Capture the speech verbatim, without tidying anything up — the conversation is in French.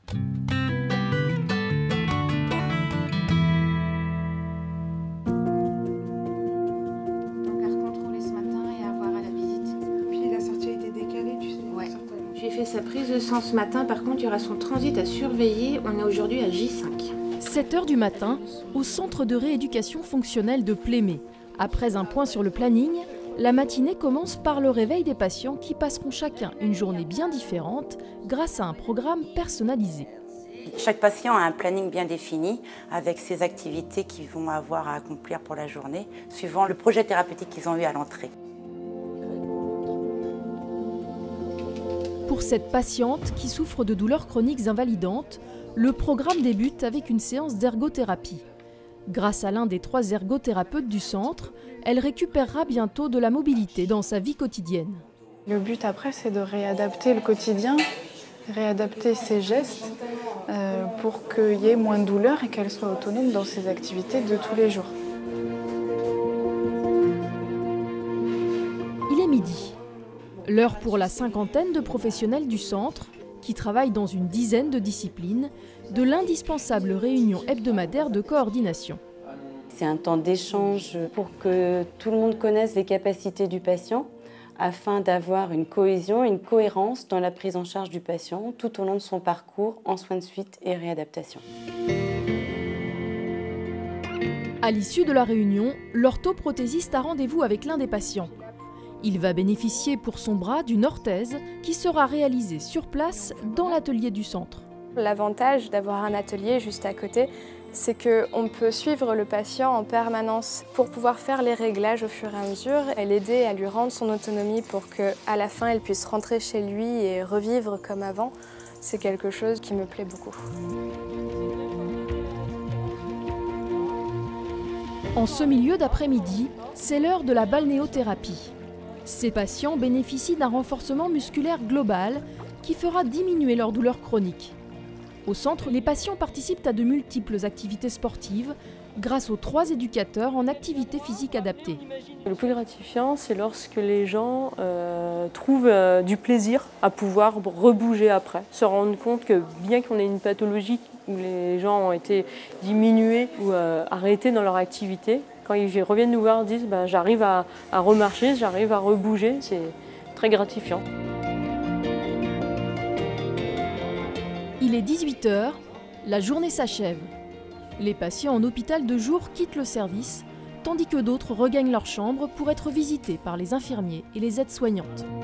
J'ai fait sa prise de sang ce matin, par contre il y aura son transit à surveiller, on est aujourd'hui à J cinq. sept heures du matin, au centre de rééducation fonctionnelle de Plémé. Après un point sur le planning, la matinée commence par le réveil des patients qui passeront chacun une journée bien différente grâce à un programme personnalisé. Chaque patient a un planning bien défini avec ses activités qu'ils vont avoir à accomplir pour la journée, suivant le projet thérapeutique qu'ils ont eu à l'entrée. Pour cette patiente qui souffre de douleurs chroniques invalidantes, le programme débute avec une séance d'ergothérapie. Grâce à l'un des trois ergothérapeutes du centre, elle récupérera bientôt de la mobilité dans sa vie quotidienne. Le but après, c'est de réadapter le quotidien, réadapter ses gestes euh, pour qu'il y ait moins de douleur et qu'elle soit autonome dans ses activités de tous les jours. Il est midi. L'heure pour la cinquantaine de professionnels du centre, qui travaillent dans une dizaine de disciplines, de l'indispensable réunion hebdomadaire de coordination. C'est un temps d'échange pour que tout le monde connaisse les capacités du patient, afin d'avoir une cohésion, une cohérence dans la prise en charge du patient tout au long de son parcours en soins de suite et réadaptation. À l'issue de la réunion, l'orthoprothésiste a rendez-vous avec l'un des patients. Il va bénéficier pour son bras d'une orthèse qui sera réalisée sur place dans l'atelier du centre. L'avantage d'avoir un atelier juste à côté, c'est qu'on peut suivre le patient en permanence pour pouvoir faire les réglages au fur et à mesure et l'aider à lui rendre son autonomie pour qu'à la fin, elle puisse rentrer chez lui et revivre comme avant. C'est quelque chose qui me plaît beaucoup. En ce milieu d'après-midi, c'est l'heure de la balnéothérapie. Ces patients bénéficient d'un renforcement musculaire global qui fera diminuer leur douleur chronique. Au centre, les patients participent à de multiples activités sportives grâce aux trois éducateurs en activité physique adaptée. Le plus gratifiant, c'est lorsque les gens euh, trouvent euh, du plaisir à pouvoir rebouger après. Se rendre compte que bien qu'on ait une pathologie où les gens ont été diminués ou euh, arrêtés dans leur activité, quand ils reviennent nous voir, ils disent ben, « j'arrive à, à remarcher, j'arrive à rebouger », c'est très gratifiant. Il est dix-huit heures, la journée s'achève. Les patients en hôpital de jour quittent le service, tandis que d'autres regagnent leur chambre pour être visités par les infirmiers et les aides-soignantes.